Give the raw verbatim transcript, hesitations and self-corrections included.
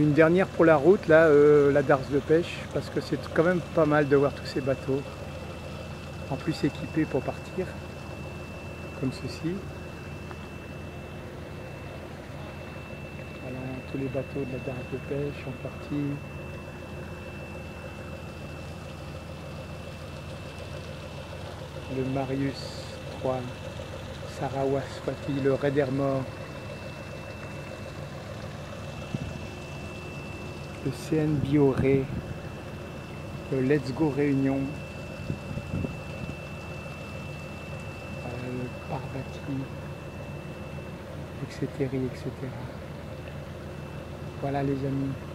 Une dernière pour la route, là, euh, la darse de pêche, parce que c'est quand même pas mal de voir tous ces bateaux, en plus équipés pour partir, comme ceci. Voilà, tous les bateaux de la darse de pêche sont partis. Le Marius trois, Saraswati, le Raider-Mort, le C N Bioré, le Let's Go Réunion, euh, le Parvati, et cetera, et cetera. Voilà les amis.